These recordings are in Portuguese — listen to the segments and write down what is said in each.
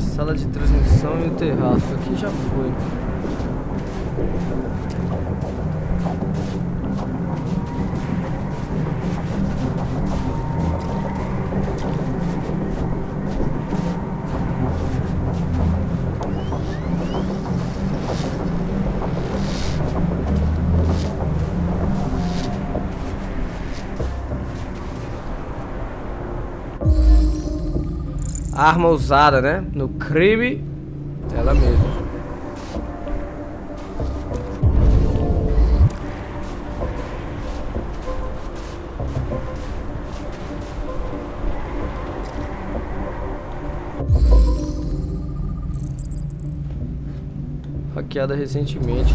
sala de transmissão e o terraço. Aqui já foi. Arma usada, né? No crime, ela mesma. Hackeada recentemente.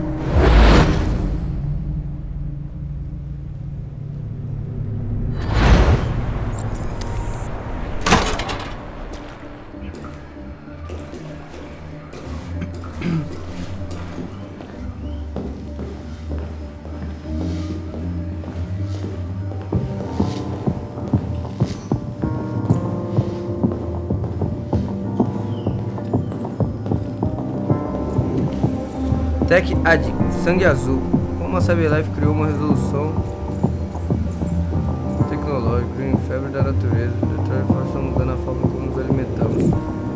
Tech Ad, sangue azul. Como a Cyberlife criou uma resolução tecnológica em febre da natureza. Detroit está mudando a forma como nos alimentamos.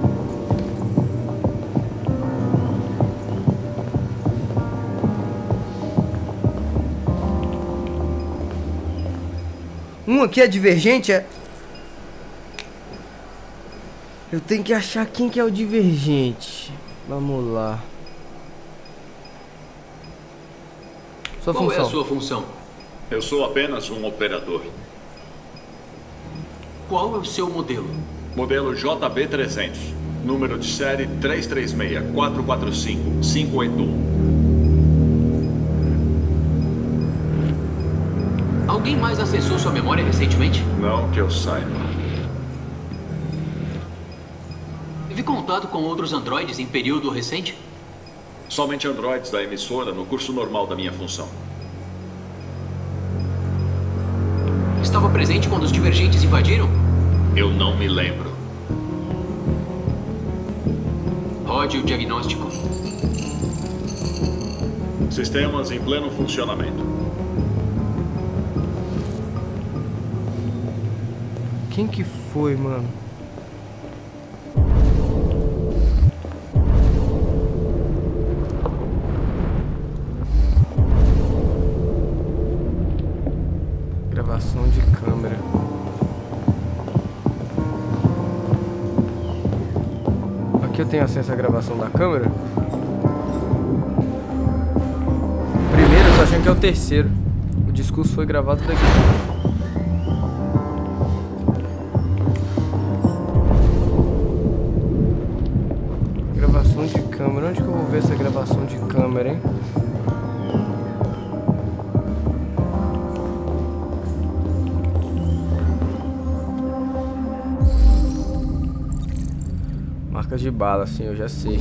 Aqui é divergente, é? Eu tenho que achar quem que é o divergente. Vamos lá. Qual é a sua função? Eu sou apenas um operador. Qual é o seu modelo? Modelo JB300. Número de série 336-445-581. Alguém mais acessou sua memória recentemente? Não que eu saiba. Teve contato com outros androides em período recente? Somente androides da emissora no curso normal da minha função. Estava presente quando os divergentes invadiram? Eu não me lembro. Rode o diagnóstico. Sistemas em pleno funcionamento. Quem que foi, mano? Gravação de câmera. Aqui eu tenho acesso à gravação da câmera. Primeiro, eu tô achando que é o terceiro. O discurso foi gravado daqui. Gravação de câmera. Onde que eu vou ver essa gravação de câmera, hein? Marcas de bala, assim, eu já sei.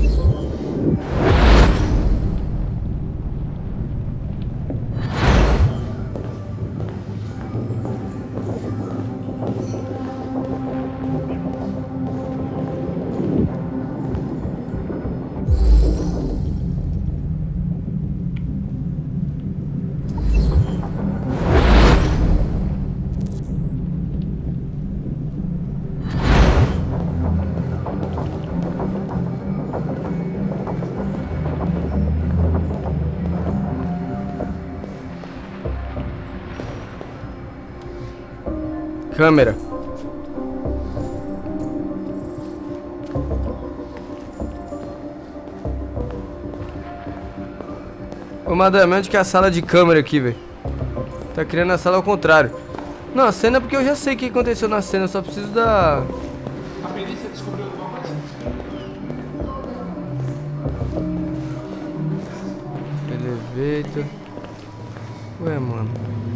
Câmera. Ô, madame, onde que é a sala de câmera aqui, velho? Tá criando a sala ao contrário. Não, a cena é porque eu já sei o que aconteceu na cena. Eu só preciso da... A perícia descobriu alguma coisa? Elevator. Ué, mano.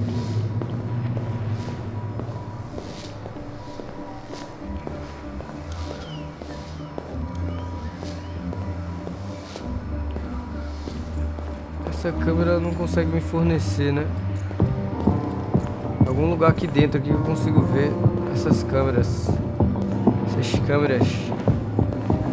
Essa câmera não consegue me fornecer, né? Algum lugar aqui dentro aqui que eu consigo ver essas câmeras. Essas câmeras.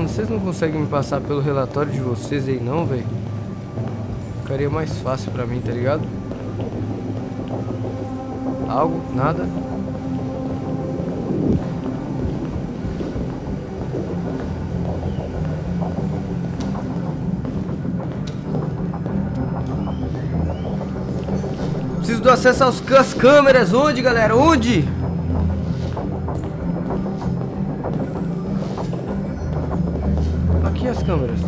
Mano, vocês não conseguem me passar pelo relatório de vocês aí não, velho? Ficaria mais fácil pra mim, tá ligado? Algo? Nada? Preciso do acesso às câmeras. Onde, galera? Onde? Aqui as câmeras.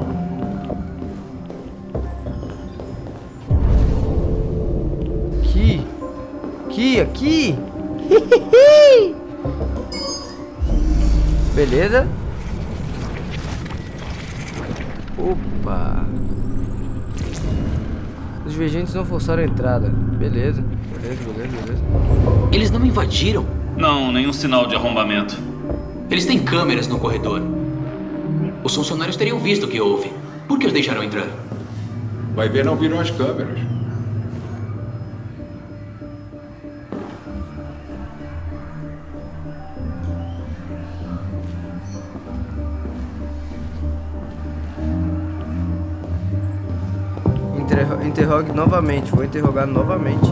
Aqui. Beleza. Opa. Os divergentes não forçaram a entrada. Beleza. Eles não invadiram? Não, nenhum sinal de arrombamento. Eles têm câmeras no corredor. Os funcionários teriam visto o que houve. Por que os deixaram entrar? Vai ver, não viram as câmeras. Interrogue novamente. Vou interrogar novamente.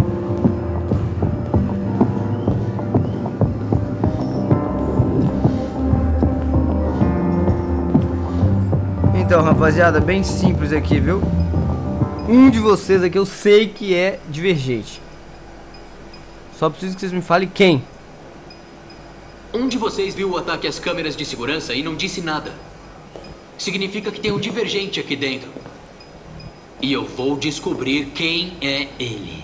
Então, rapaziada, bem simples aqui, viu? Um de vocês aqui eu sei que é divergente. Só preciso que vocês me falem quem. Um de vocês viu o ataque às câmeras de segurança e não disse nada. Significa que tem um divergente aqui dentro. E eu vou descobrir quem é ele.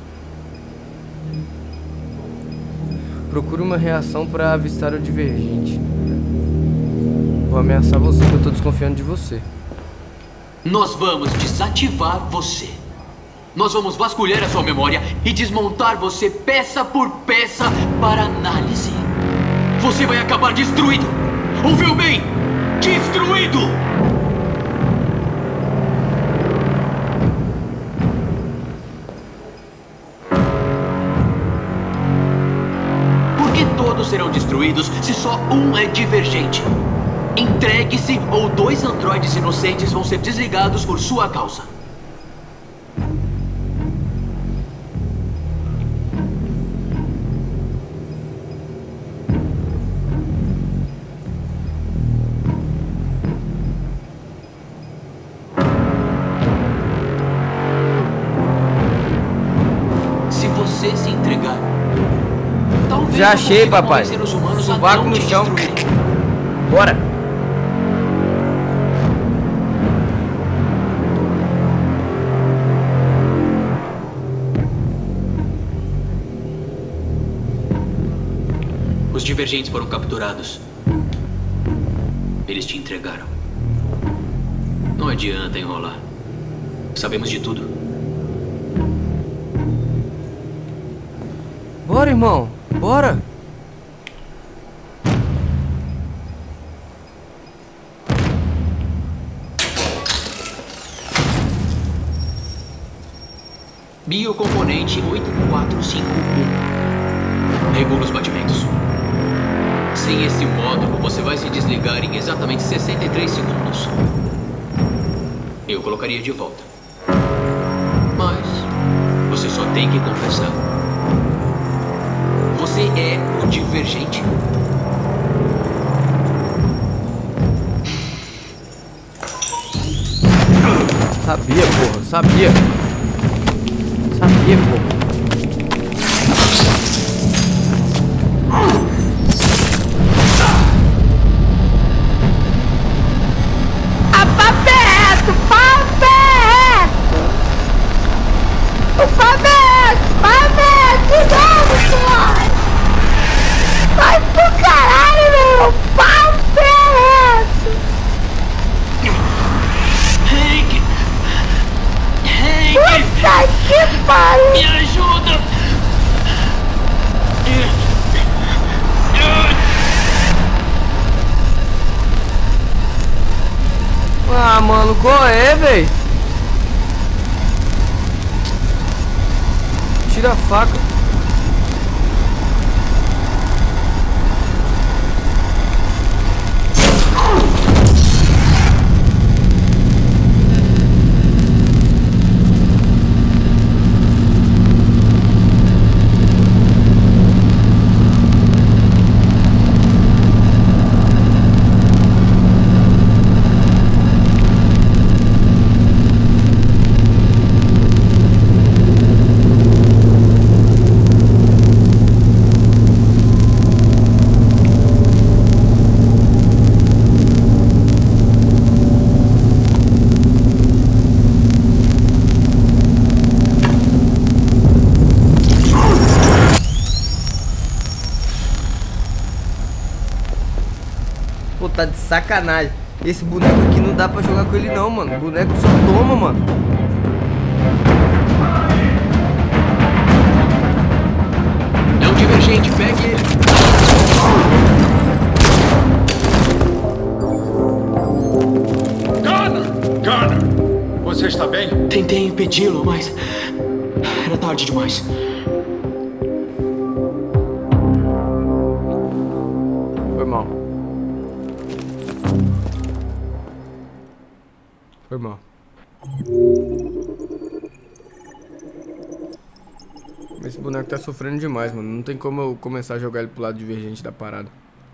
Procure uma reação para avistar o divergente. Vou ameaçar você, que eu tô desconfiando de você. Nós vamos desativar você. Nós vamos vasculhar a sua memória e desmontar você peça por peça para análise. Você vai acabar destruído. Ouviu bem? Destruído! Todos serão destruídos se só um é divergente. Entregue-se ou 2 androides inocentes vão ser desligados por sua causa. Se você se entregar, já achei, papai. Subaco no chão. Bora. Os divergentes foram capturados. Eles te entregaram. Não adianta enrolar. Sabemos de tudo. Bora, irmão. Bora! Biocomponente 8451. Regula os batimentos. Sem esse módulo, você vai se desligar em exatamente 63 segundos. Eu colocaria de volta. Mas você só tem que confessar. Você é o divergente? Sabia, porra. Sabia, porra. Vai pro caralho, meu! Papo Hank! Puta que pariu! Me ajuda! Ah, mano, qual é, véi? Tira a faca. sacanagem. Esse boneco aqui não dá pra jogar com ele não, mano. O boneco só toma, mano. É um divergente, pegue ele. Gunner! Você está bem? Tentei impedi-lo, mas era tarde demais. Foi mal. Foi mal. Esse boneco tá sofrendo demais, mano. Não tem como eu começar a jogar ele pro lado divergente da parada.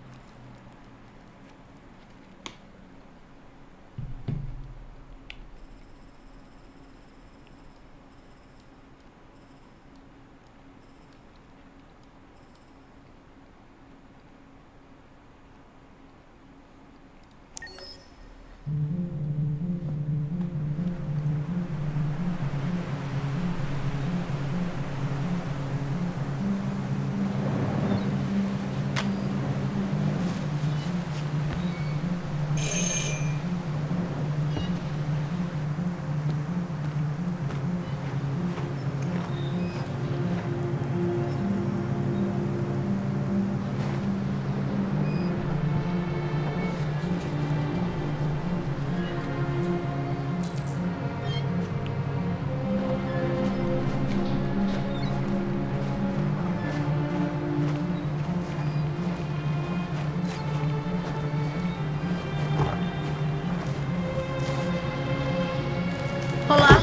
Olá.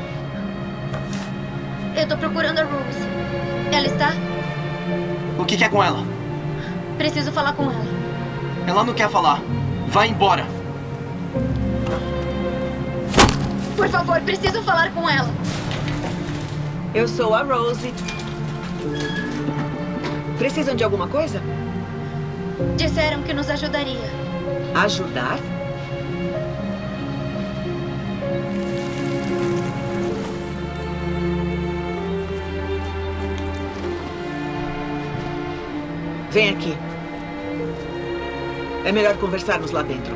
Eu tô procurando a Rose. Ela está? O que quer com ela? Preciso falar com ela. Ela não quer falar. Vai embora. Por favor, preciso falar com ela. Eu sou a Rose. Precisam de alguma coisa? Disseram que nos ajudaria. Ajudar? Vem aqui. É melhor conversarmos lá dentro.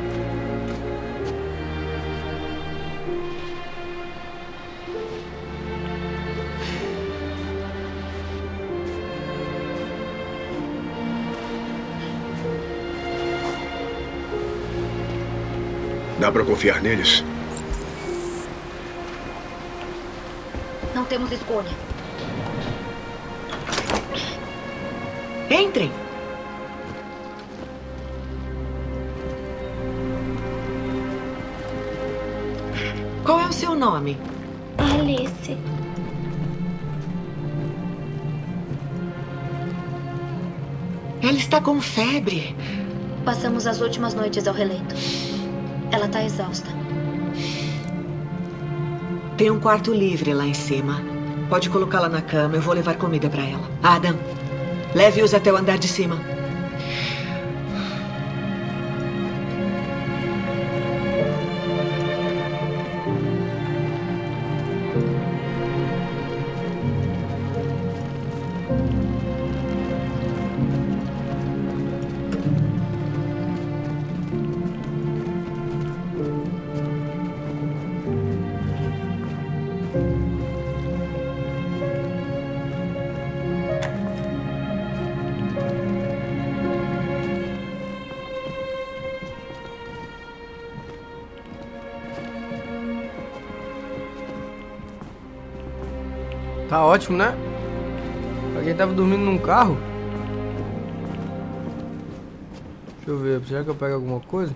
Dá pra confiar neles? Não temos escolha. Entrem. Qual é o seu nome? Alice. Ela está com febre. Passamos as últimas noites ao relento. Ela tá exausta. Tem um quarto livre lá em cima. Pode colocá-la na cama. Eu vou levar comida para ela. Adam, leve-os até o andar de cima. Tá ótimo, né? Pra quem tava dormindo num carro. Deixa eu ver, será que eu pego alguma coisa?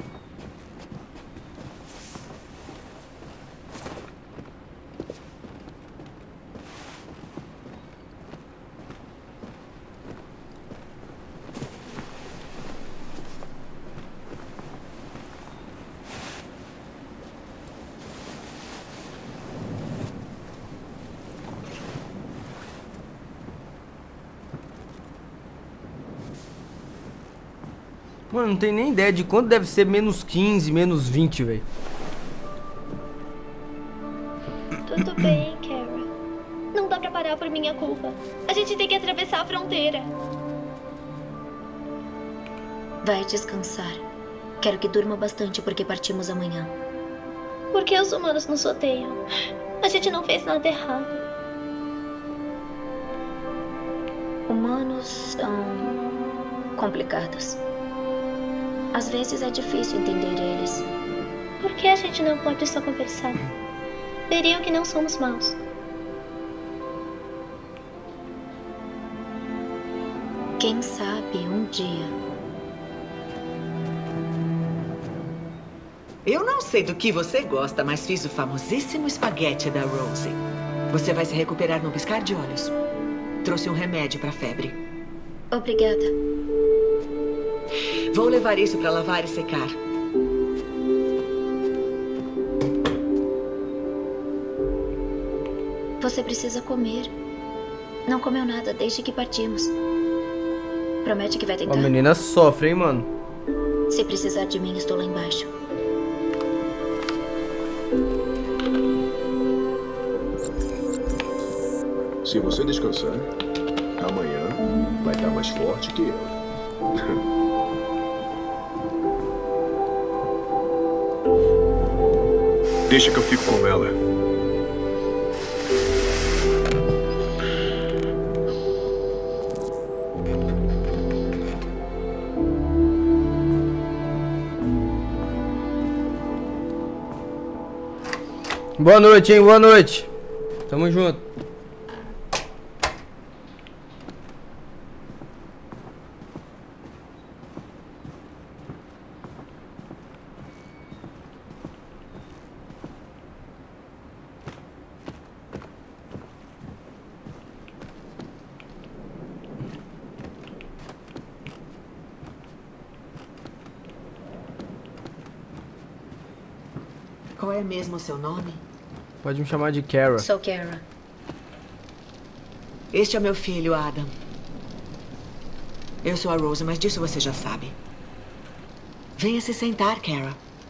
Mano, não tem nem ideia de quanto deve ser menos 15, menos 20, velho. Tudo bem, Kara. Não dá pra parar por minha culpa. A gente tem que atravessar a fronteira. Vai descansar. Quero que durma bastante porque partimos amanhã. Por que os humanos nos odeiam? A gente não fez nada errado. Humanos são complicados. Às vezes é difícil entender eles. Por que a gente não pode só conversar? Veriam que não somos maus. Quem sabe um dia. Eu não sei do que você gosta, mas fiz o famosíssimo espaguete da Rosie. Você vai se recuperar num piscar de olhos. Trouxe um remédio para febre. Obrigada. Vou levar isso para lavar e secar. Você precisa comer. Não comeu nada desde que partimos. Promete que vai tentar? A menina sofre, hein, mano? Se precisar de mim, estou lá embaixo. Se você descansar, amanhã vai estar mais forte que eu. Deixa que eu fico com ela. Boa noite, hein? Boa noite. Tamo junto. Qual é mesmo o seu nome? Pode me chamar de Kara. Sou Kara. Este é meu filho, Adam. Eu sou a Rose, mas disso você já sabe. Venha se sentar, Kara.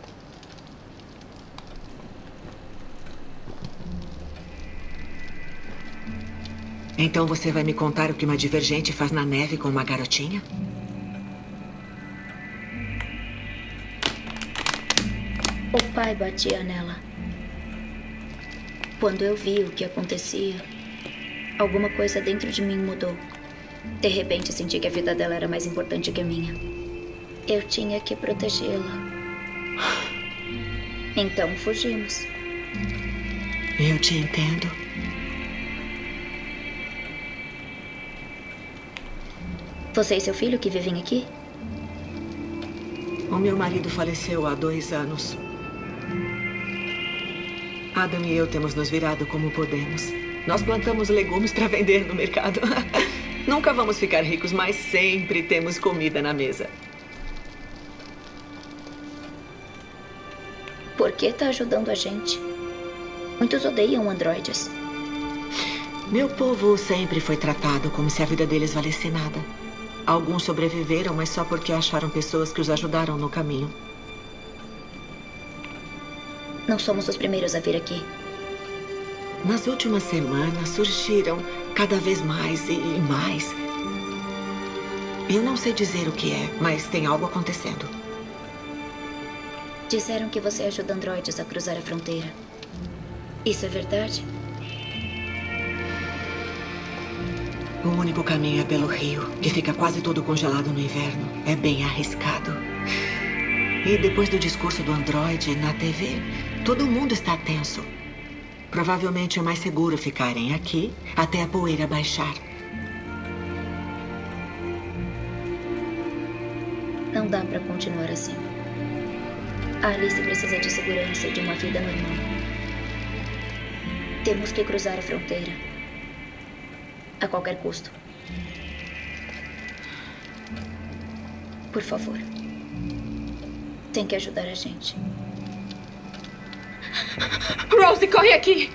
Então você vai me contar o que uma divergente faz na neve com uma garotinha? O pai batia nela. Quando eu vi o que acontecia, alguma coisa dentro de mim mudou. De repente, senti que a vida dela era mais importante que a minha. Eu tinha que protegê-la. Então, fugimos. Eu te entendo. Você e seu filho que vivem aqui? O meu marido faleceu há 2 anos. Adam e eu temos nos virado como podemos. Nós plantamos legumes para vender no mercado. Nunca vamos ficar ricos, mas sempre temos comida na mesa. Por que tá ajudando a gente? Muitos odeiam androides. Meu povo sempre foi tratado como se a vida deles valesse nada. Alguns sobreviveram, mas só porque acharam pessoas que os ajudaram no caminho. Não somos os primeiros a vir aqui. Nas últimas semanas surgiram cada vez mais e mais. Eu não sei dizer o que é, mas tem algo acontecendo. Disseram que você ajuda androides a cruzar a fronteira. Isso é verdade? O único caminho é pelo rio, que fica quase todo congelado no inverno. É bem arriscado. E depois do discurso do androide na TV, todo mundo está tenso. Provavelmente é mais seguro ficarem aqui até a poeira baixar. Não dá pra continuar assim. A Alice precisa de segurança e de uma vida normal. Temos que cruzar a fronteira. A qualquer custo. Por favor. Tem que ajudar a gente. Rose, corre aqui!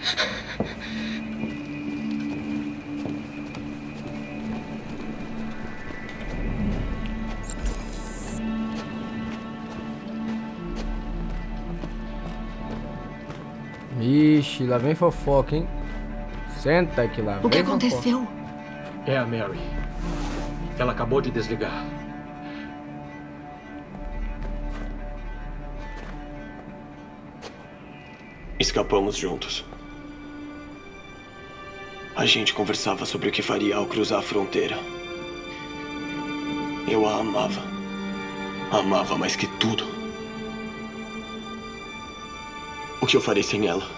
Ixi, lá vem fofoca, hein? Senta aqui lá. O que aconteceu? É a Mary. Ela acabou de desligar. Escapamos juntos. A gente conversava sobre o que faria ao cruzar a fronteira. Eu a amava. Amava mais que tudo. O que eu farei sem ela?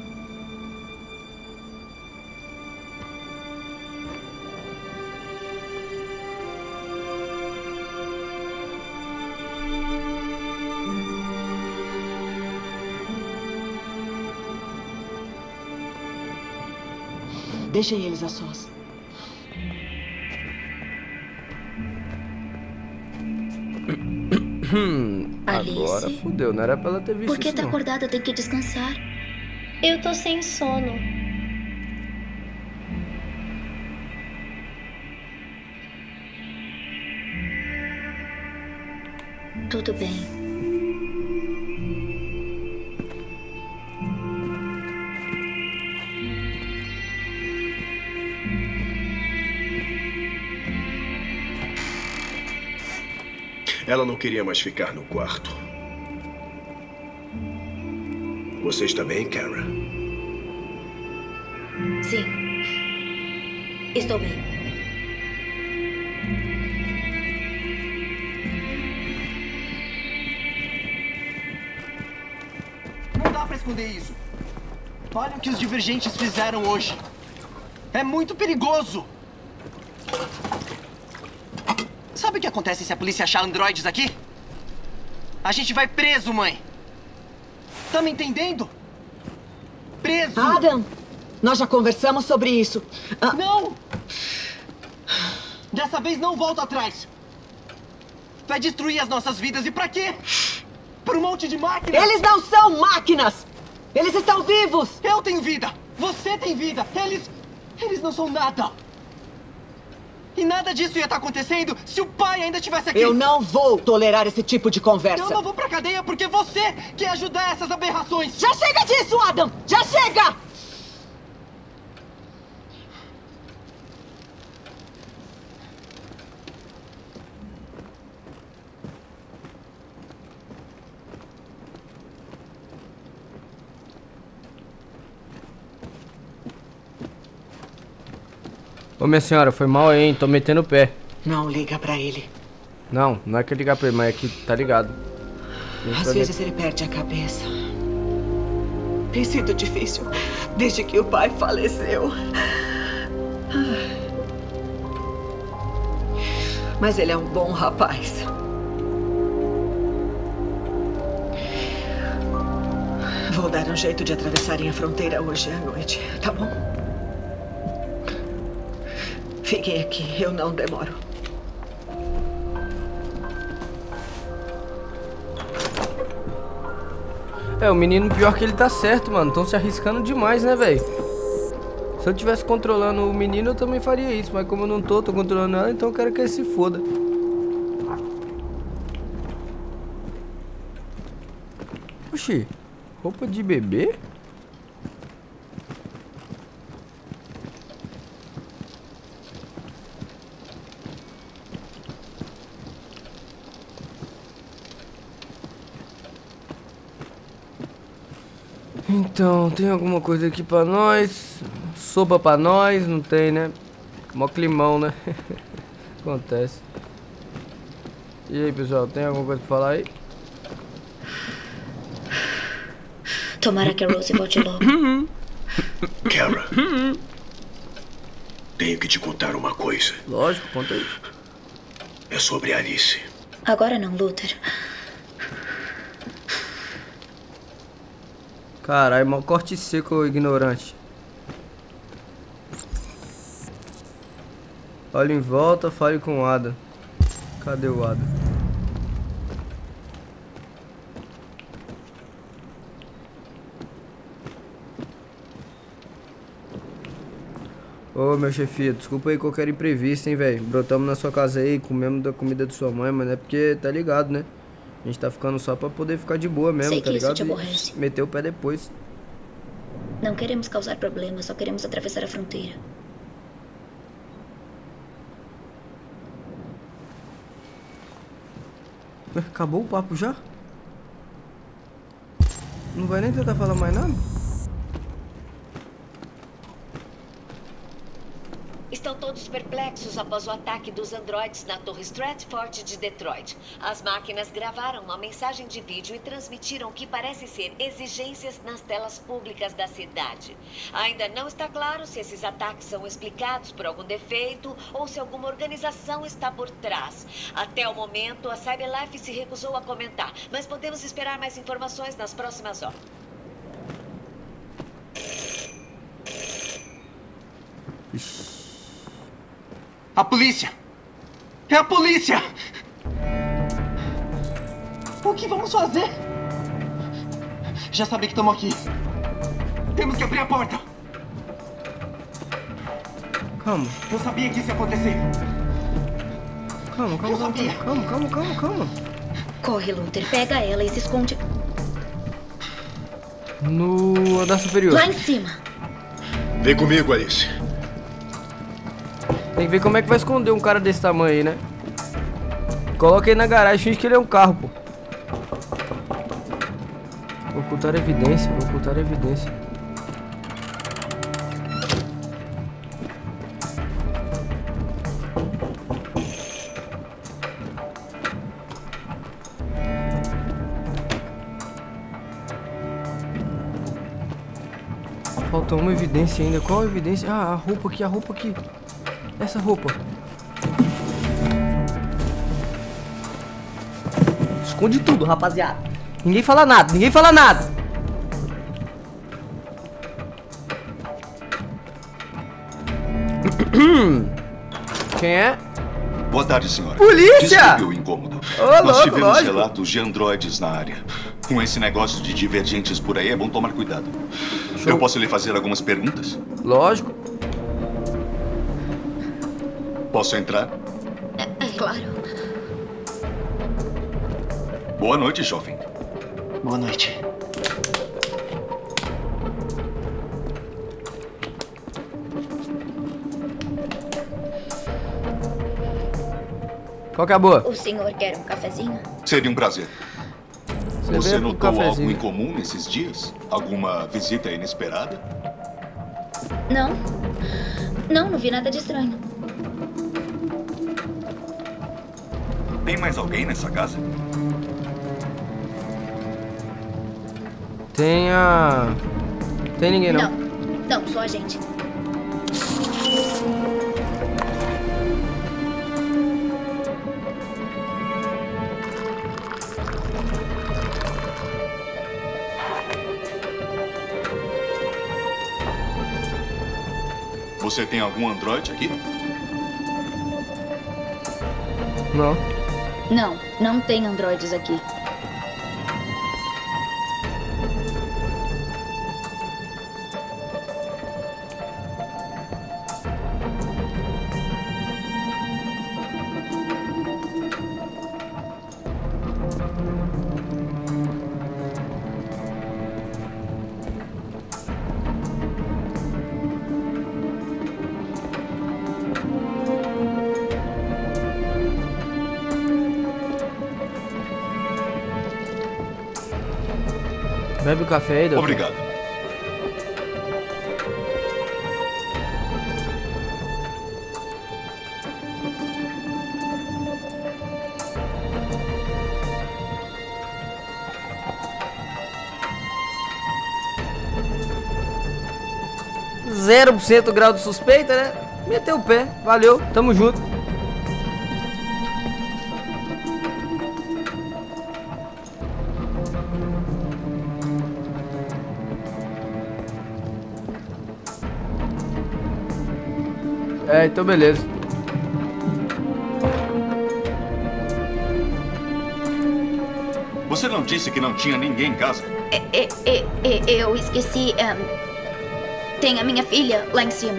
Deixem eles a sós. Agora fudeu, não era pra ela ter visto Por que isso, tá não. acordada? Tem que descansar. Eu tô sem sono. Tudo bem. Ela não queria mais ficar no quarto. Você está bem, Kara? Sim. Estou bem. Não dá pra esconder isso. Olha o que os divergentes fizeram hoje. É muito perigoso. Sabe o que acontece se a polícia achar androides aqui? A gente vai preso, mãe. Tá me entendendo? Preso. Adam, nós já conversamos sobre isso. Não! Dessa vez não volta atrás. Vai destruir as nossas vidas e pra quê? Por um monte de máquinas? Eles não são máquinas! Eles estão vivos! Eu tenho vida! Você tem vida! Eles não são nada! E nada disso ia estar acontecendo se o pai ainda estivesse aqui. Eu não vou tolerar esse tipo de conversa. Eu não vou pra cadeia porque você quer ajudar essas aberrações. Já chega disso, Adam! Já chega! Ô, minha senhora, foi mal aí, hein? Tô metendo o pé. Não liga pra ele. Não, não é que ligar pra ele, mas é que tá ligado. Às vezes ele perde a cabeça. Tem sido difícil desde que o pai faleceu. Mas ele é um bom rapaz. Vou dar um jeito de atravessarem a fronteira hoje à noite, tá bom? Fiquem aqui, eu não demoro. É, o menino, pior que ele tá certo, mano. Tão se arriscando demais, né, velho? Se eu tivesse controlando o menino, eu também faria isso. Mas como eu não tô controlando ela, então eu quero que ele se foda. Oxi, roupa de bebê? Então, tem alguma coisa aqui pra nós? Sopa pra nós? Não tem, né? Mó climão, né? Acontece. E aí, pessoal, tem alguma coisa pra falar aí? Tomara que a Rose volte logo. Kara, tenho que te contar uma coisa. Lógico, conta aí. É sobre Alice. Agora não, Luther. Caralho, mó corte seco, ignorante. Olha em volta, fale com o Adam. Cadê o Adam? Ô, meu chefia, desculpa aí qualquer imprevisto, hein, velho. Brotamos na sua casa aí, comemos da comida de sua mãe, mas não é porque, tá ligado, né? A gente tá ficando só pra poder ficar de boa mesmo, Sei tá que isso ligado? te aborrece. E meter o pé depois. Não queremos causar problemas, só queremos atravessar a fronteira. Acabou o papo já? Não vai nem tentar falar mais nada? Estão todos perplexos após o ataque dos androides na Torre Stratford de Detroit. As máquinas gravaram uma mensagem de vídeo e transmitiram o que parece ser exigências nas telas públicas da cidade. Ainda não está claro se esses ataques são explicados por algum defeito ou se alguma organização está por trás. Até o momento, a CyberLife se recusou a comentar, mas podemos esperar mais informações nas próximas horas. A polícia! É a polícia! O que vamos fazer? Já sabem que estamos aqui. Temos que abrir a porta. Calma. Eu sabia que isso ia acontecer. Calma. Calma. Corre, Luther. Pega ela e se esconde. No andar superior. Lá em cima. Vem comigo, Alice. Tem que ver como é que vai esconder um cara desse tamanho aí, né? Coloca ele na garagem, finge que ele é um carro, pô. Ocultar evidência. Falta uma evidência ainda. Qual a evidência? Ah, a roupa aqui. Essa roupa. Esconde tudo, rapaziada. Ninguém fala nada. Quem é? Boa tarde, senhora. Polícia! Desculpe o incômodo. Nós tivemos relatos de androides na área. Com esse negócio de divergentes por aí, é bom tomar cuidado. Eu posso lhe fazer algumas perguntas? Lógico. Posso entrar? É claro. Boa noite, jovem. Boa noite. Qual que é a boa? O senhor quer um cafezinho? Seria um prazer. Você veio notou pro algo cafezinho. em comum nesses dias? Alguma visita inesperada? Não vi nada de estranho. Tem mais alguém nessa casa? Tem ninguém não. Não, só a gente. Você tem algum androide aqui? Não tem androides aqui. Bebe o café aí, doutor. Obrigado. Zero por cento grau de suspeita, né? Meteu o pé. Valeu, tamo junto. Então beleza. Você não disse que não tinha ninguém em casa? Eu esqueci. Tem a minha filha lá em cima.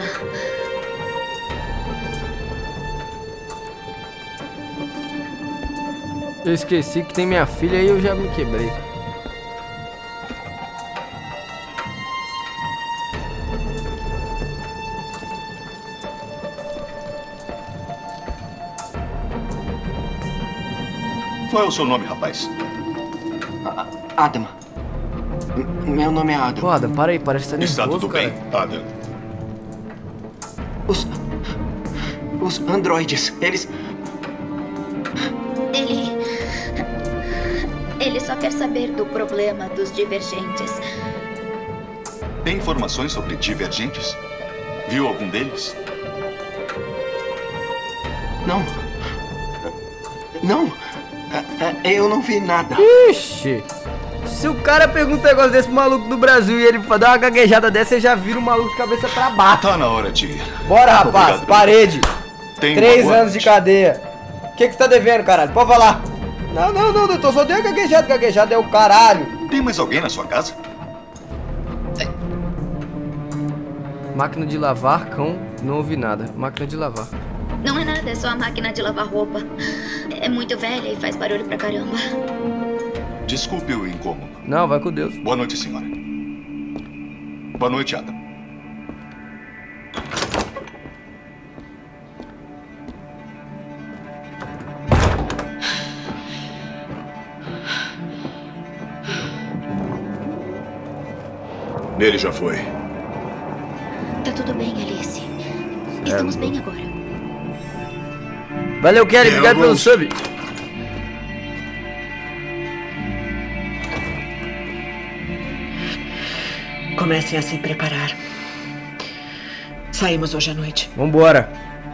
Eu esqueci que tem minha filha e eu já me quebrei. Qual é o seu nome, rapaz? Adam. Meu nome é Adam. Pô, Adam, para aí, parece que tá nervoso, Está tudo bem, Adam? Os androides, eles... Ele só quer saber do problema dos divergentes. Tem informações sobre divergentes? Viu algum deles? Não. Não. Eu não vi nada. Ixi. Se o cara pergunta um negócio desse pro maluco do Brasil e ele dá uma gaguejada dessa, você já vira o maluco de cabeça pra baixo. Tá na hora de ir. Bora, rapaz. Obrigado, Parede. 3 uma boa anos de cadeia. O que você tá devendo, caralho? Pode falar. Não, doutor. Só deu gaguejada. Gaguejada é o caralho. Tem mais alguém na sua casa? Máquina de lavar, cão. Não ouvi nada. Máquina de lavar. Não é nada, é só a máquina de lavar roupa. É muito velha e faz barulho pra caramba. Desculpe o incômodo. Não, vai com Deus. Boa noite, senhora. Boa noite, Adam. Ele já foi. Tá tudo bem, Alice. Estamos bem agora. Valeu, Kelly. Obrigado pelo sub. Comecem a se preparar. Saímos hoje à noite. Vambora.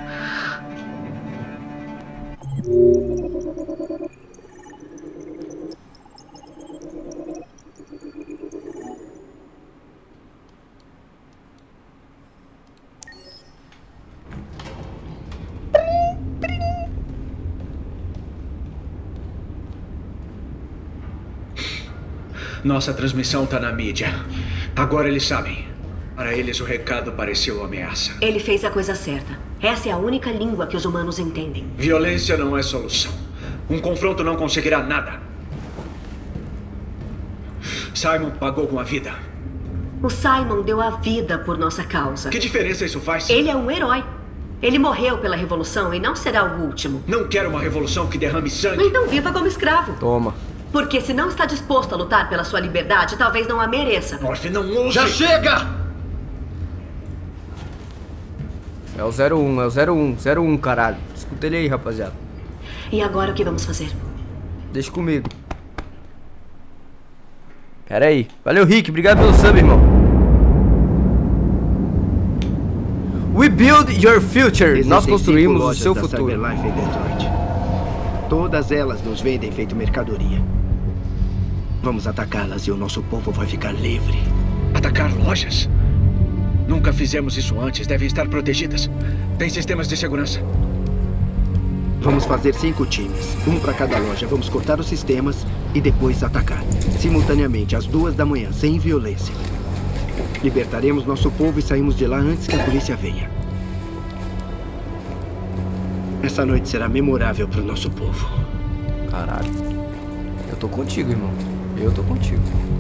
Nossa transmissão tá na mídia. Agora eles sabem. Para eles o recado pareceu ameaça. Ele fez a coisa certa. Essa é a única língua que os humanos entendem. Violência não é solução. Um confronto não conseguirá nada. Simon pagou com a vida. O Simon deu a vida por nossa causa. Que diferença isso faz? Ele é um herói. Ele morreu pela revolução e não será o último. Não quero uma revolução que derrame sangue. Então viva como escravo. Toma. Porque se não está disposto a lutar pela sua liberdade, talvez não a mereça. Morphe, não ouse. Já chega! É o 01, caralho. Escuta ele aí, rapaziada. E agora o que vamos fazer? Deixa comigo. Pera aí. Valeu, Rick. Obrigado pelo sub, irmão. We build your future. Nós construímos o seu futuro. Cyberlife em Detroit. Todas elas nos vendem feito mercadoria. Vamos atacá-las e o nosso povo vai ficar livre. Atacar lojas? Nunca fizemos isso antes. Devem estar protegidas. Tem sistemas de segurança. Vamos fazer 5 times, um para cada loja. Vamos cortar os sistemas e depois atacar. Simultaneamente, às 2 da manhã, sem violência. Libertaremos nosso povo e saímos de lá antes que a polícia venha. Essa noite será memorável para o nosso povo. Caralho. Eu tô contigo, irmão. Eu tô contigo.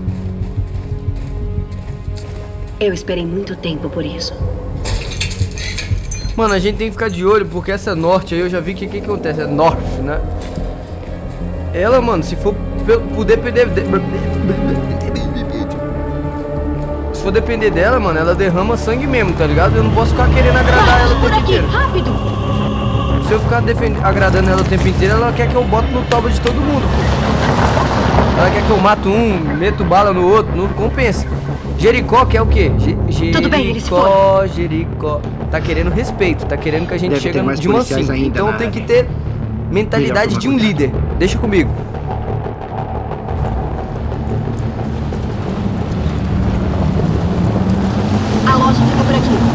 Eu esperei muito tempo por isso. Mano, a gente tem que ficar de olho, porque essa norte aí eu já vi que acontece. É norte, né? Ela, mano, se for se for depender dela, mano, ela derrama sangue mesmo, tá ligado? Eu não posso ficar querendo agradar ela o tempo inteiro. Rápido! Se eu ficar agradando ela o tempo inteiro, ela quer que eu bote no toba de todo mundo, pô. Ela quer que eu mato um, meto bala no outro, não compensa. Jericó quer o quê? Tudo bem, eles foram. Jericó. Tá querendo respeito, tá querendo que a gente chegue de mansinho. Então tem que ter mentalidade de um líder. Deixa comigo. A loja fica por aqui.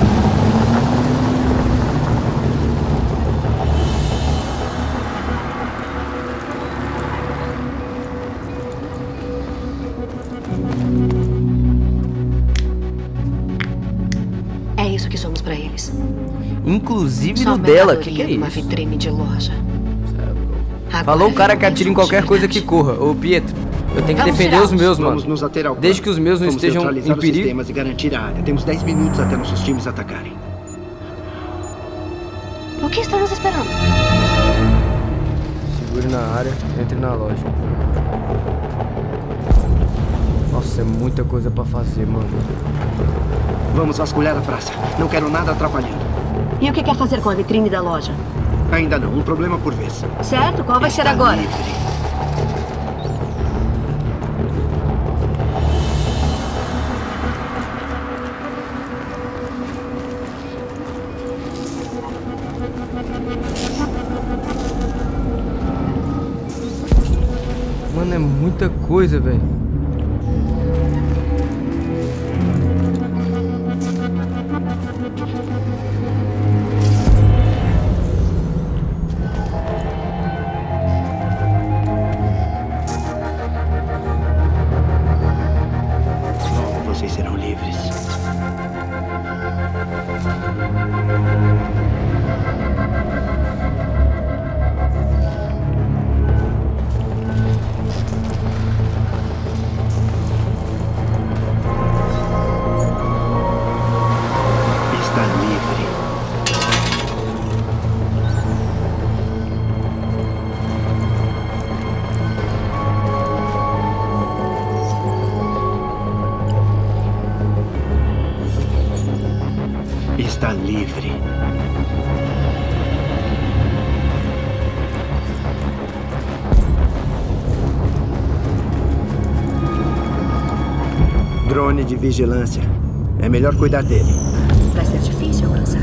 É isso que somos pra eles. Inclusive Só no dela, que é uma isso? vitrine de loja. Falou o cara que atira em qualquer coisa que corra. Ô, Pietro, eu tenho que defender os meus, mano. Vamos nos ater ao Desde que os meus não estejam em os perigo. sistemas e garantir a área. Temos 10 minutos até nossos times atacarem. O que estamos esperando? Segure na área, entre na loja. Nossa, é muita coisa pra fazer, mano. Vamos vasculhar a praça. Não quero nada atrapalhando. E o que quer fazer com a vitrine da loja? Ainda não. Um problema por vez. Certo? Qual vai ser agora? Livre. Mano, é muita coisa, velho. Logo vocês serão livres. Está livre. Drone de vigilância. É melhor cuidar dele. Vai ser difícil alcançar.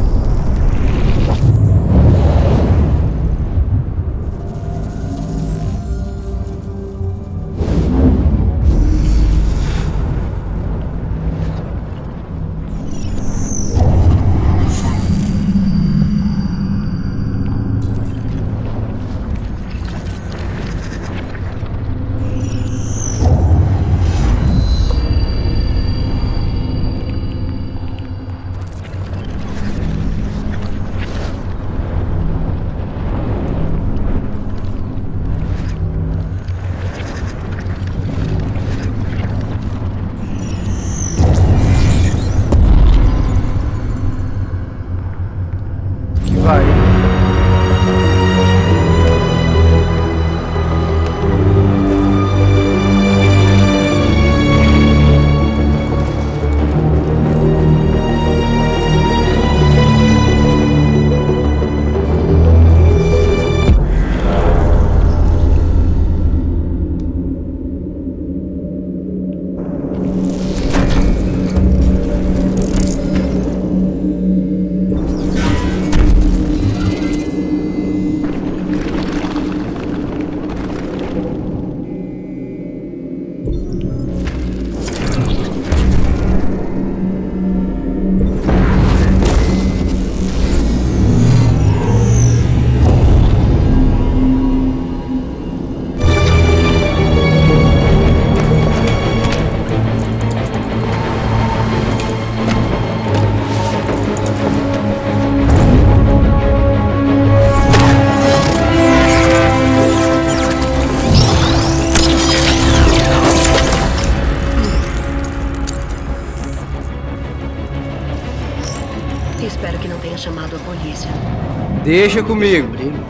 Espero que não tenha chamado a polícia. Deixa comigo.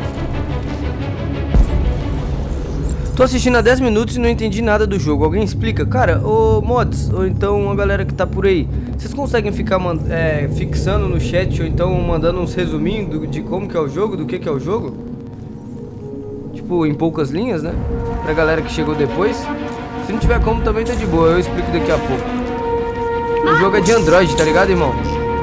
Tô assistindo há 10 minutos e não entendi nada do jogo. Alguém explica? Cara, ô mods, ou então a galera que tá por aí, vocês conseguem ficar fixando no chat ou então mandando uns resuminhos de como que é o jogo, do que é o jogo? Tipo, em poucas linhas, né? Pra galera que chegou depois. Se não tiver como também tá de boa, eu explico daqui a pouco. O jogo é de Android, tá ligado, irmão?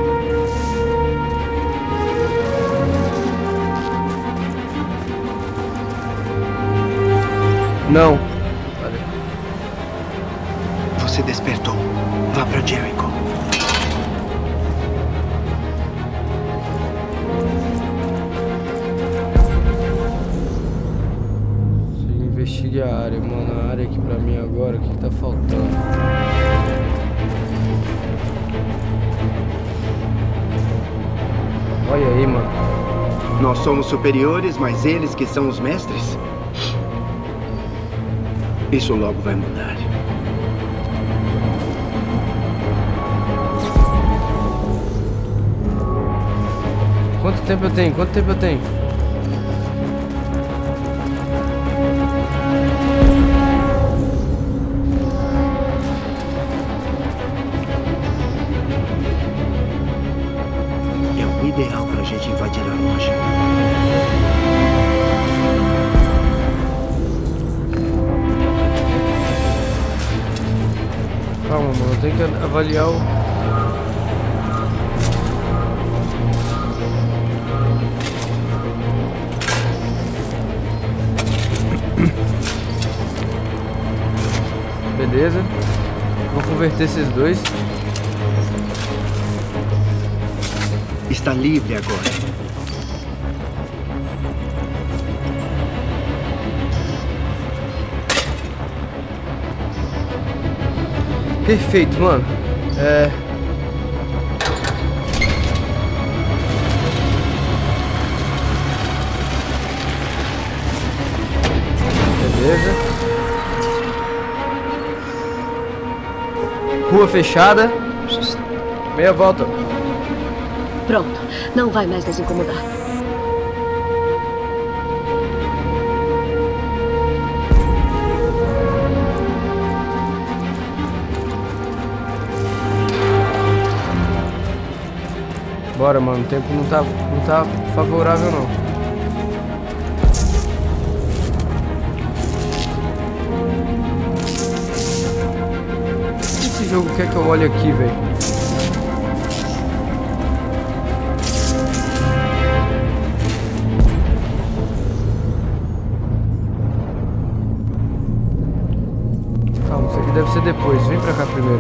Não. Você despertou. Vá pra Jericho. Você investigue a área, mano. A área aqui pra mim agora, o que tá faltando? Olha aí, mano. Nós somos superiores, mas eles que são os mestres? Isso logo vai mudar. Quanto tempo eu tenho? Quanto tempo eu tenho? invadir a loja. Calma, mano, eu tenho que avaliar o... Beleza. Vou converter esses dois. Está livre agora. Perfeito, mano. Beleza. Rua fechada. Meia volta. Pronto. Não vai mais nos incomodar. Bora, mano. O tempo não tá favorável, não. O que esse jogo quer que eu olhe aqui, velho? Calma, isso aqui deve ser depois. Vem pra cá primeiro.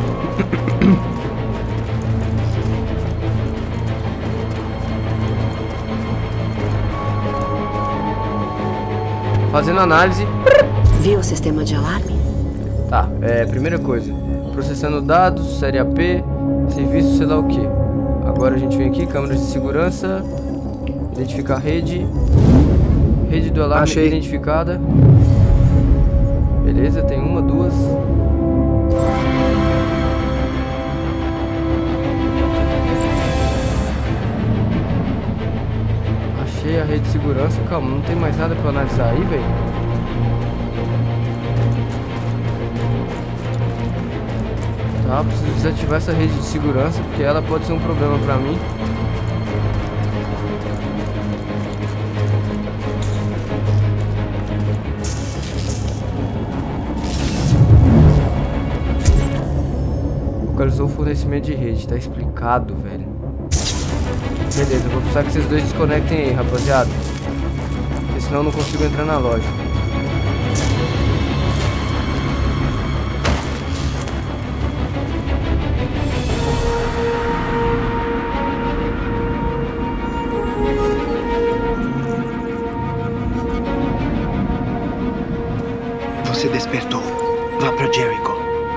Fazendo análise. Viu o sistema de alarme? Tá, primeira coisa. Processando dados, série AP, serviço, sei lá o que. Agora a gente vem aqui, câmeras de segurança. Identificar rede. Rede do alarme identificada. Beleza, tem uma, duas. Achei a rede de segurança. Calma, não tem mais nada pra analisar aí, velho. Tá, preciso desativar essa rede de segurança, porque ela pode ser um problema pra mim. Localizou o fornecimento de rede, tá explicado, velho. Beleza, eu vou precisar que vocês dois desconectem aí, rapaziada. Porque senão eu não consigo entrar na loja. Você despertou. Vá pra Jericho.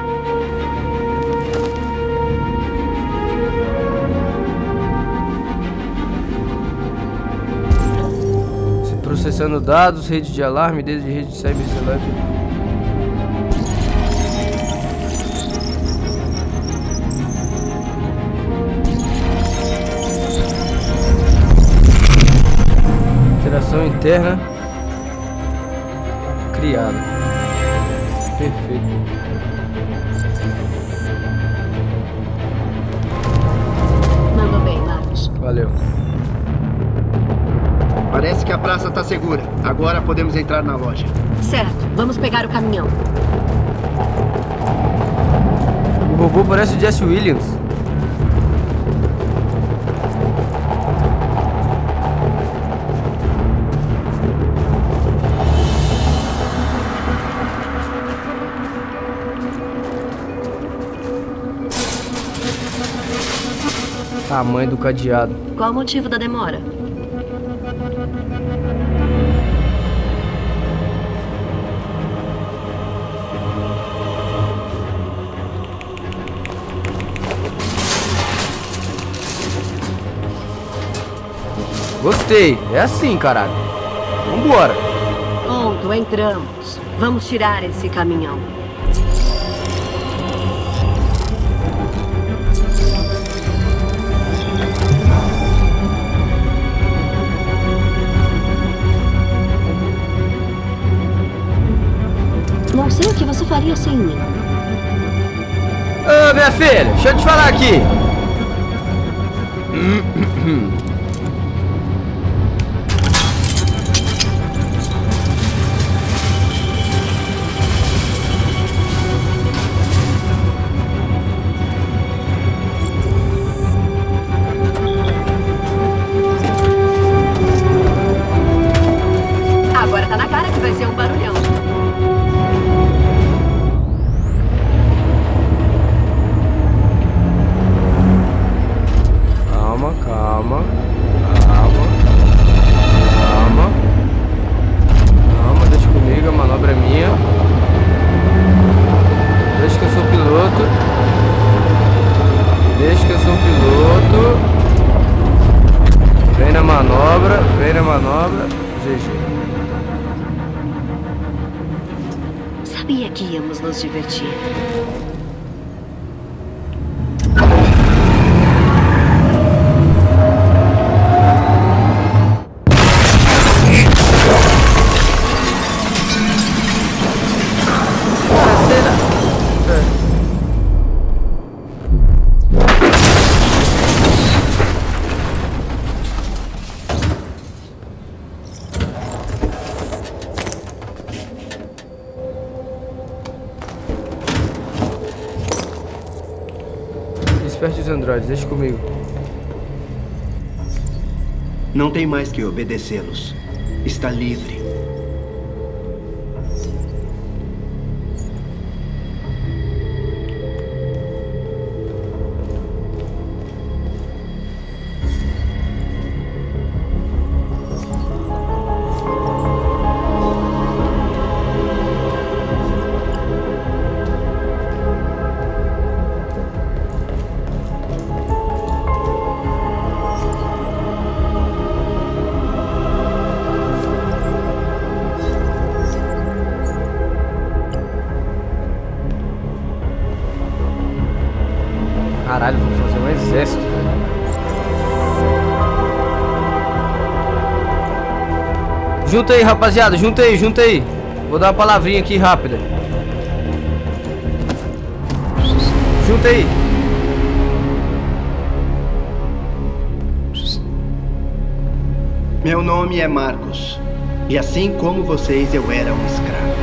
Processando dados, rede de alarme, desde rede de cyber select. Interação interna criada. Perfeito. Mandou bem, Marcos. Valeu. Parece que a praça tá segura. Agora podemos entrar na loja. Certo, vamos pegar o caminhão. O robô parece o Jesse Williams. Tamanho do cadeado. Qual o motivo da demora? Gostei. É assim, caralho. Vambora. Pronto, entramos. Vamos tirar esse caminhão. Não sei o que você faria sem mim. Ô, minha filha, deixa eu te falar aqui. Ação piloto. Vem na manobra. GG. Sabia que íamos nos divertir. Desperte os androides, deixa comigo. Não tem mais que obedecê-los. Está livre. Caralho, vou fazer um exército, velho. Junta aí, rapaziada, junta aí. Vou dar uma palavrinha aqui rápida. Junta aí. Meu nome é Marcos. E assim como vocês, eu era um escravo.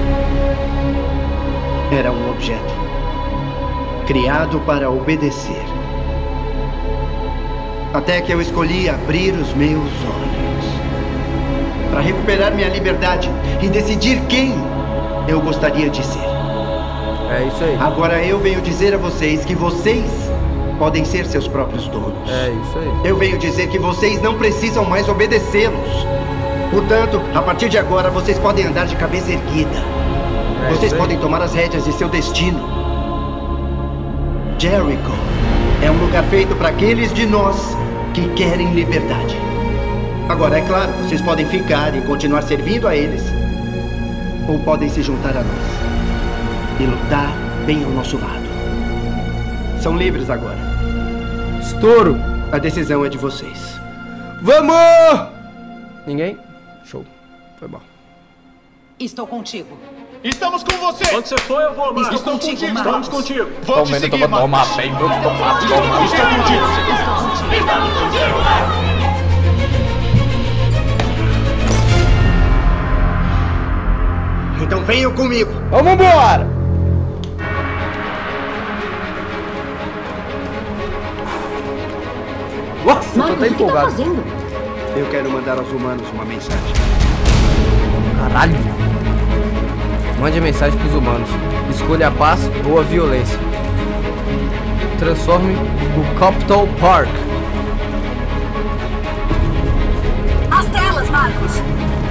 Era um objeto. Criado para obedecer. Até que eu escolhi abrir os meus olhos. Para recuperar minha liberdade e decidir quem eu gostaria de ser. É isso aí. Agora eu venho dizer a vocês que vocês podem ser seus próprios donos. É isso aí. Eu venho dizer que vocês não precisam mais obedecê-los. Portanto, a partir de agora, vocês podem andar de cabeça erguida. Vocês podem tomar as rédeas de seu destino. Jericho é um lugar feito para aqueles de nós que querem liberdade. Agora, é claro, vocês podem ficar e continuar servindo a eles, ou podem se juntar a nós e lutar bem ao nosso lado. São livres agora. Estouro! A decisão é de vocês. Vamos! Ninguém? Show. Foi bom. Estou contigo. Estamos com você! Quando você for, eu vou, Marcos. Estou contigo, Marcos. Estamos contigo. Vou te seguir, Marcos. Estou contigo. Então venham comigo. Vamos embora! Nossa, Marcos, tô até empolgado. O que tá fazendo? Eu quero mandar aos humanos uma mensagem. Caralho! Mande a mensagem pros humanos. Escolha a paz ou a violência. Transforme o Capital Park. As telas, Marcos.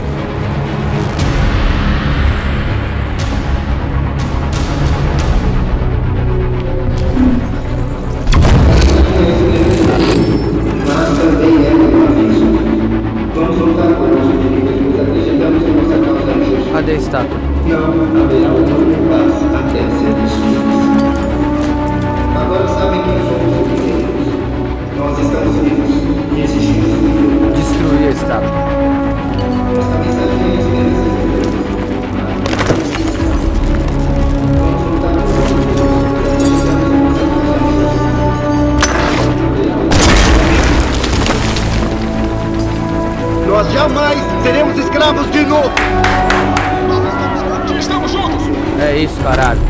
Mas também é um aviso. Vamos lutar por nosso direito, pois acreditamos em nossa causa justa. Cadê a estátua? Não haverá uma paz até ser destruída. Agora sabem quem somos e o que queremos. Nós estamos vivos e exigimos destruir a estátua. Nossa mensagem é esperança. Vamos lutar por nosso direito, acreditamos em nossa causa justa. Nós jamais seremos escravos de novo! Estamos juntos! É isso, caralho.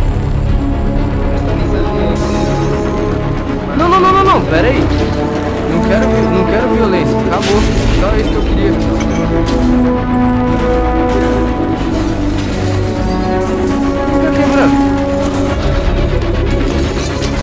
Não, pera aí. Não quero violência. Acabou. Só isso que eu queria.